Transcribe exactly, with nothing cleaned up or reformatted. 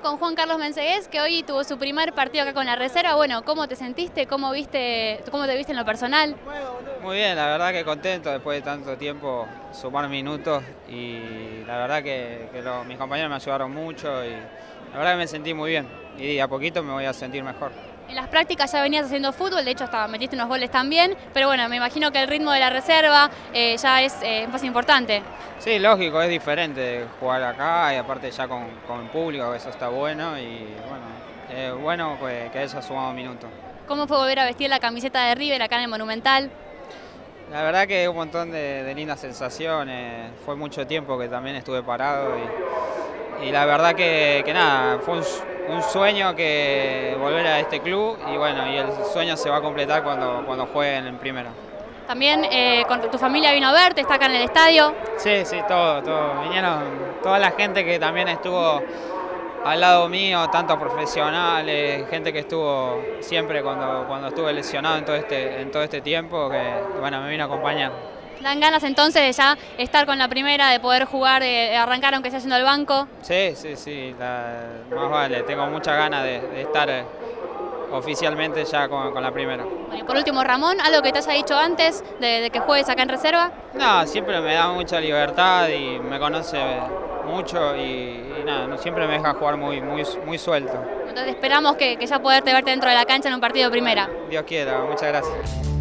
con Juan Carlos Mensegués, que hoy tuvo su primer partido acá con la reserva. Bueno, ¿cómo te sentiste? ¿Cómo viste, cómo te viste en lo personal? Muy bien, la verdad que contento después de tanto tiempo sumar minutos y la verdad que, que lo, mis compañeros me ayudaron mucho y la verdad que me sentí muy bien y a poquito me voy a sentir mejor. En las prácticas ya venías haciendo fútbol, de hecho hasta metiste unos goles también, pero bueno, me imagino que el ritmo de la reserva eh, ya es eh, más importante. Sí, lógico, es diferente jugar acá y aparte ya con, con el público, eso está bueno y bueno, es bueno que, que haya sumado minutos. ¿Cómo fue volver a vestir la camiseta de River acá en el Monumental? La verdad que un montón de, de lindas sensaciones, fue mucho tiempo que también estuve parado y, y la verdad que, que nada, fue un, un sueño que volver a este club y bueno, y el sueño se va a completar cuando, cuando jueguen en primera. También eh, con tu familia vino a verte, está acá en el estadio. Sí, sí, todo, todo, vinieron toda la gente que también estuvo al lado mío, tanto profesionales, gente que estuvo siempre cuando, cuando estuve lesionado en todo, este, en todo este tiempo, que bueno, me vino a acompañar. ¿Dan ganas entonces de ya estar con la primera, de poder jugar, de arrancar aunque sea yendo al banco? Sí, sí, sí, la, más vale, tengo muchas ganas de, de estar eh, oficialmente ya con, con la primera. Bueno, y por último, Ramón, ¿algo que te haya dicho antes de, de que juegues acá en reserva? No, siempre me da mucha libertad y me conoce mucho y, y nada, siempre me deja jugar muy, muy, muy suelto. Entonces esperamos que, que ya poderte verte dentro de la cancha en un partido de primera. Dios quiera, muchas gracias.